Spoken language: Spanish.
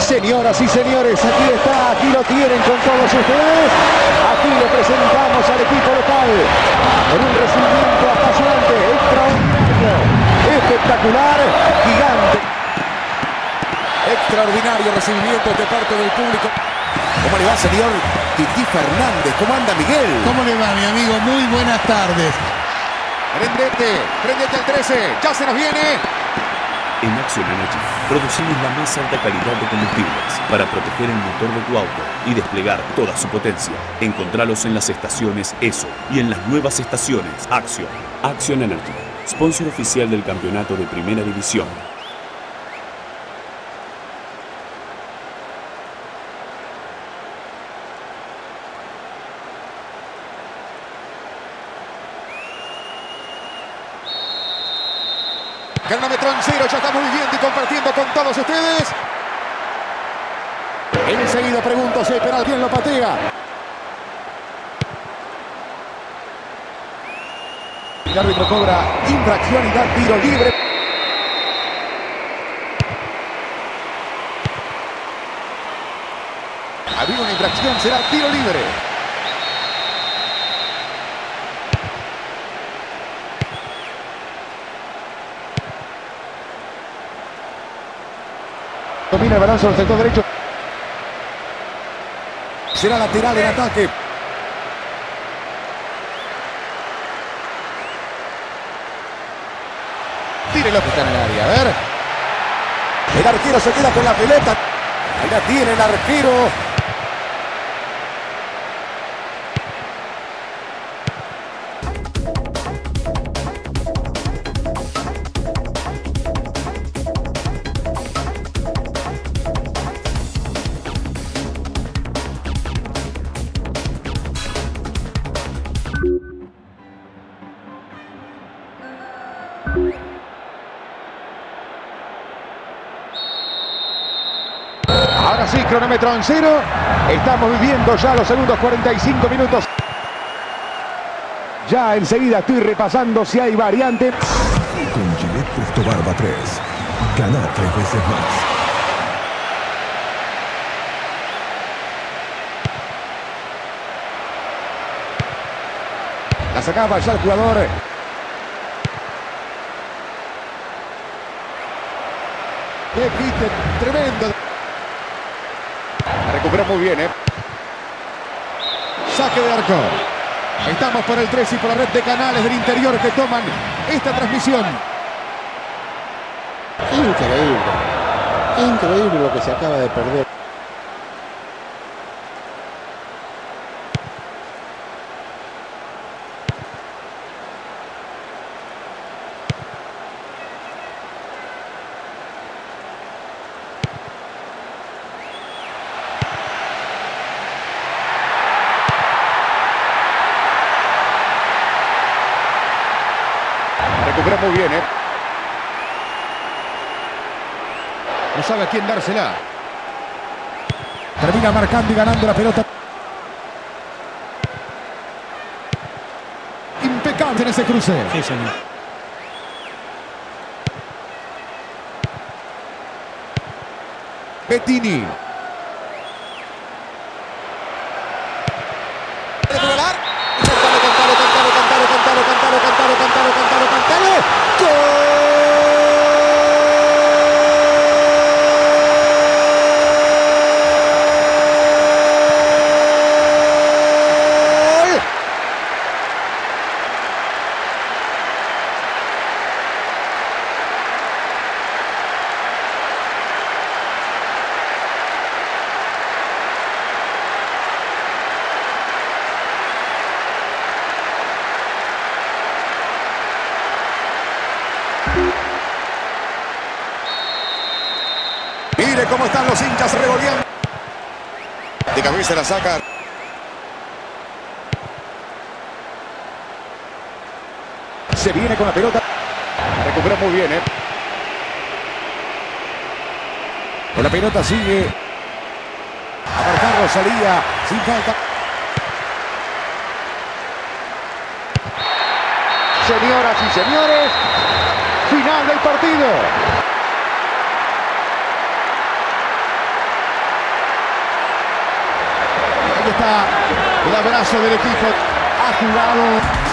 Señoras y señores, aquí está, aquí lo tienen con todos ustedes. Aquí le presentamos al equipo local en un recibimiento apasionante, extraordinario, espectacular, gigante. Extraordinario recibimiento de parte del público. ¿Cómo le va, señor Tití Fernández? ¿Cómo anda, Miguel? ¿Cómo le va, mi amigo? Muy buenas tardes. Prendete al 13, ya se nos viene. En Action Energy producimos la más alta calidad de combustibles para proteger el motor de tu auto y desplegar toda su potencia. Encontralos en las estaciones ESO y en las nuevas estaciones Action Energy, sponsor oficial del campeonato de Primera División. Cronómetro en cero, ya estamos viviendo y compartiendo con todos ustedes. Enseguida pregunto si hay penal. ¿Quién lo patea? El árbitro cobra infracción y da tiro libre. Había una infracción, será tiro libre. Domina el balón sobre el sector derecho. Será lateral en ataque. Tire la pelota en el área. A ver. El arquero se queda con la pelota. Ahí la tiene el arquero. Ahora sí, cronómetro en cero. Estamos viviendo ya los segundos 45 minutos. Ya enseguida estoy repasando si hay variante. Con Gillette Presto Barba 3, gana 3 veces más. La sacaba ya el jugador. ¡Qué quite tremendo! La recupera muy bien, Saque de arco. Estamos por el 3 y por la red de canales del interior que toman esta transmisión. Increíble. Increíble lo que se acaba de perder. Recupera muy bien, No sabe a quién dársela. Termina marcando y ganando la pelota. Impecable en ese cruce. Sí, señor. Bettini. Mire cómo están los hinchas regoleando. De cabeza la saca. Se viene con la pelota. Recupera muy bien, Con la pelota sigue. A marcar Rosalía. Sin falta. Señoras y señores, final del partido. está el abrazo del equipo. Ha jugado